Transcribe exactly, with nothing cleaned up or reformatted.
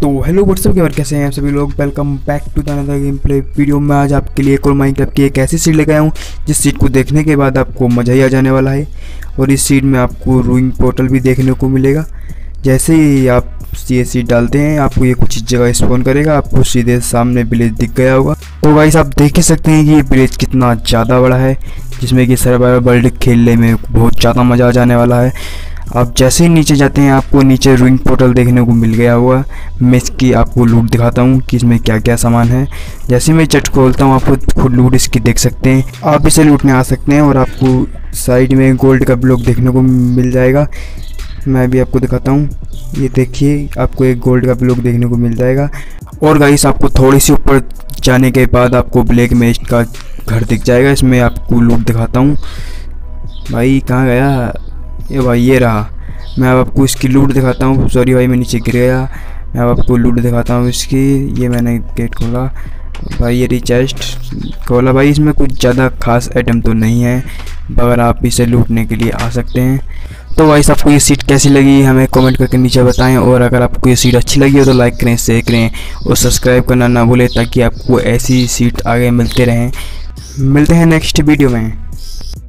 तो hello what's up के बार कैसे हैं आप सभी लोग। Welcome back to the another game play video में। आज आपके लिए एक और माइनक्राफ्ट की एक ऐसी सीट लेकर आया हूँ जिस सीट को देखने के बाद आपको मज़ा ही आ जाने वाला है। और इस सीट में आपको रूइंग पोर्टल भी देखने को मिलेगा। जैसे ही आप ये सीट डालते हैं आपको ये कुछ इस जगह स्पॉन करेगा, आपको सीधे सामने विलेज दिख गया होगा। तो गाइस आप देख ही सकते हैं कि ये विलेज कितना ज़्यादा बड़ा है, जिसमें कि सर्वाइवल वर्ल्ड खेलने में बहुत ज़्यादा मज़ा आ जाने वाला है। आप जैसे ही नीचे जाते हैं आपको नीचे रूइंग पोर्टल देखने को मिल गया हुआ। मैं इसकी आपको लूट दिखाता हूँ कि इसमें क्या क्या सामान है। जैसे मैं चट खोलता हूँ आपको खुद लूट इसकी देख सकते हैं। आप इसे लूटने आ सकते हैं और आपको साइड में गोल्ड का ब्लॉक देखने को मिल जाएगा। मैं भी आपको दिखाता हूँ, ये देखिए आपको एक गोल्ड का ब्लॉक देखने को मिल जाएगा। और गाइस आपको थोड़ी सी ऊपर जाने के बाद आपको ब्लैक मेज का घर दिख जाएगा। इसमें आपको लूट दिखाता हूँ। भाई कहाँ गया ये भाई, ये रहा। मैं अब आपको इसकी लूट दिखाता हूँ। सॉरी भाई मैं नीचे गिर गया। मैं अब आपको लूट दिखाता हूँ इसकी। ये मैंने गेट खोला भाई, ये रिचेस्ट खोला भाई। इसमें कुछ ज़्यादा खास आइटम तो नहीं है, मगर आप इसे लूटने के लिए आ सकते हैं। तो गाइस आपको ये सीट कैसी लगी हमें कमेंट करके नीचे बताएं। और अगर आपको ये सीट अच्छी लगी हो तो लाइक करें, शेयर करें और सब्सक्राइब करना ना भूलें, ताकि आपको ऐसी सीट आगे मिलते रहें। मिलते हैं नेक्स्ट वीडियो में।